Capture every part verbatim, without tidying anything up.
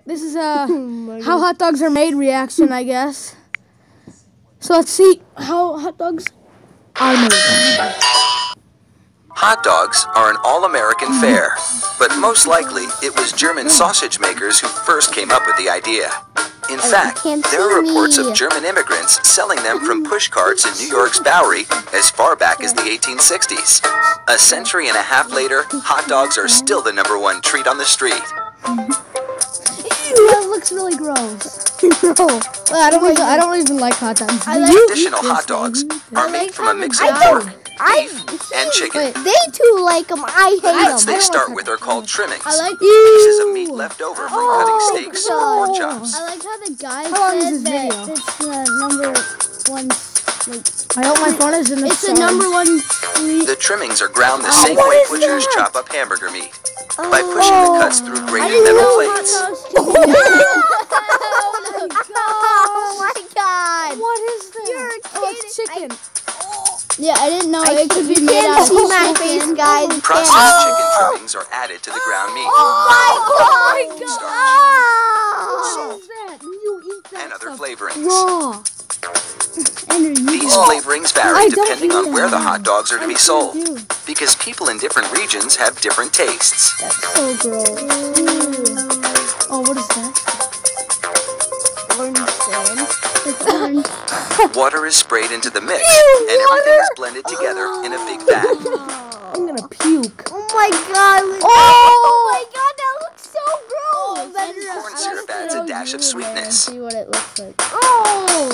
This is uh, how hot dogs are made reaction, I guess. So let's see how hot dogs are made. Hot dogs are an all-American fare, but most likely it was German sausage makers who first came up with the idea. In fact, there are reports of German immigrants selling them from push carts in New York's Bowery as far back as the eighteen sixties. A century and a half later, hot dogs are still the number one treat on the street. That looks really gross. No. Well, I don't even, I don't even like hot dogs. Traditional hot dogs are made from a mix of pork, beef, and chicken. They too like them. I hate them. Fats they start with are called trimmings, I like pieces of meat left over from cutting steaks or pork chops. I like how the guy How long is said this that video? it's the number one. Like, I hope my phone is in the it's the number one treat. The trimmings are ground the Oh, same what way is butchers that? chop up hamburger meat, by pushing the cuts through grated metal plates. Oh my god! What is this? You're Oh, it's chicken. Yeah, I didn't know I it could be can't made out of see my face, guys. Processed Oh. chicken trimmings are added to the ground meat. Oh my god! Salt, What is that? You eat that and other stuff flavorings. raw. These flavorings vary I don't depending eat on where the them. hot dogs are to be sold, do. because people in different regions have different tastes. That's so gross. Oh, what is that? Orange sand. It's orange. Water is sprayed into the mix, and everything is blended together in a big vat. I'm gonna puke. Oh my god! Oh, oh my god, that looks so gross! Oh, Corn syrup adds a dash of sweetness. See what it looks like. Oh!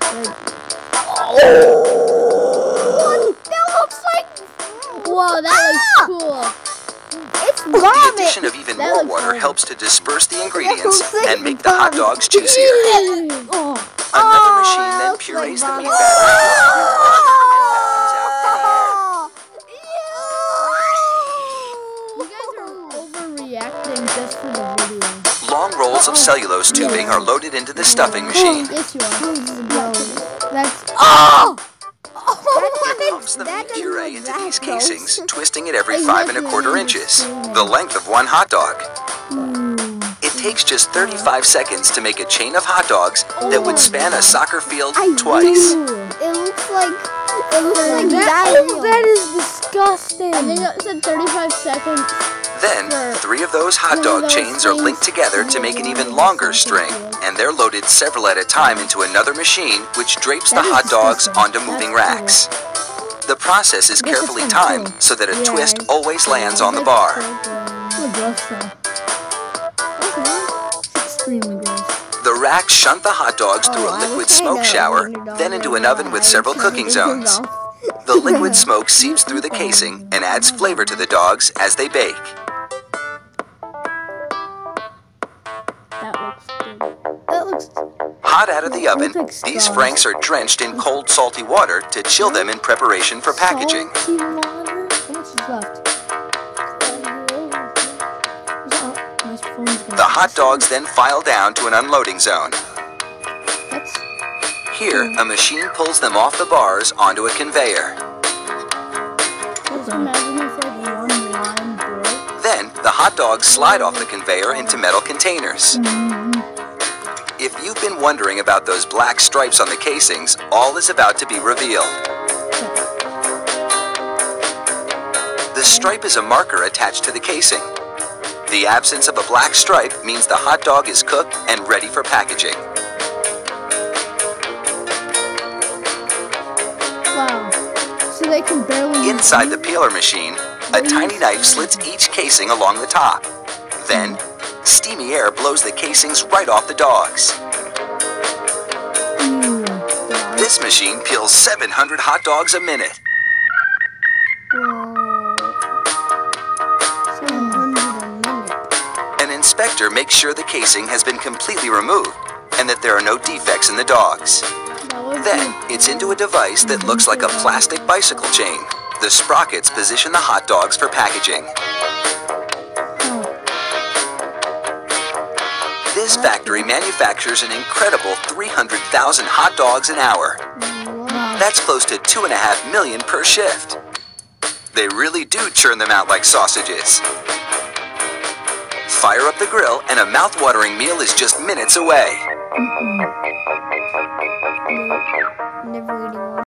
What? That looks like. Whoa, that looks cool. It's The vomit. addition of even That more looks water horrible. helps to disperse the ingredients looks like and make the hot vomit. dogs juicier. Oh! Another machine that then looks like purees the vomit. meat batter and balances out the air. You guys are overreacting just for the video. Long rolls of cellulose tubing are loaded into the stuffing machine. Yes, you are. That's Oh! It pumps the meat puree into these casings, twisting it every five and a quarter inches, the length of one hot dog. It takes just thirty-five seconds to make a chain of hot dogs that would span a soccer field twice. It looks like. It looks like that, diarrhea. that is disgusting. I think it said thirty-five seconds. Then, three of those hot dog chains are linked together to make an even longer string, and they're loaded several at a time into another machine, which drapes the hot dogs onto moving racks. The process is carefully timed so that a twist always lands on the bar. Extremely gross. The racks shunt the hot dogs through a liquid smoke shower, then into an oven with several cooking zones. The liquid smoke seeps through the casing and adds flavor to the dogs as they bake. That looks good. That looks. Hot out of the oven, these franks are drenched in cold, salty water to chill them in preparation for packaging. Salty water? How much is left? My phone's gonna- The hot dogs then file down to an unloading zone. That's Here, a machine pulls them off the bars onto a conveyor. Just imagine if like one line broke. Then, the hot dogs slide off the conveyor into metal containers. If you've been wondering about those black stripes on the casings, all is about to be revealed. The stripe is a marker attached to the casing. The absence of a black stripe means the hot dog is cooked and ready for packaging. Wow. So they can barely. Inside the peeler machine, a tiny knife slits each casing along the top. Then, steamy air blows the casings right off the dogs. This machine peels seven hundred hot dogs a minute. An inspector makes sure the casing has been completely removed and that there are no defects in the dogs. Then, it's into a device that looks like a plastic bicycle chain. The sprockets position the hot dogs for packaging. This factory manufactures an incredible three hundred thousand hot dogs an hour. That's close to two and a half million per shift. They really do churn them out like sausages. Fire up the grill and a mouth-watering meal is just minutes away. Never eating one.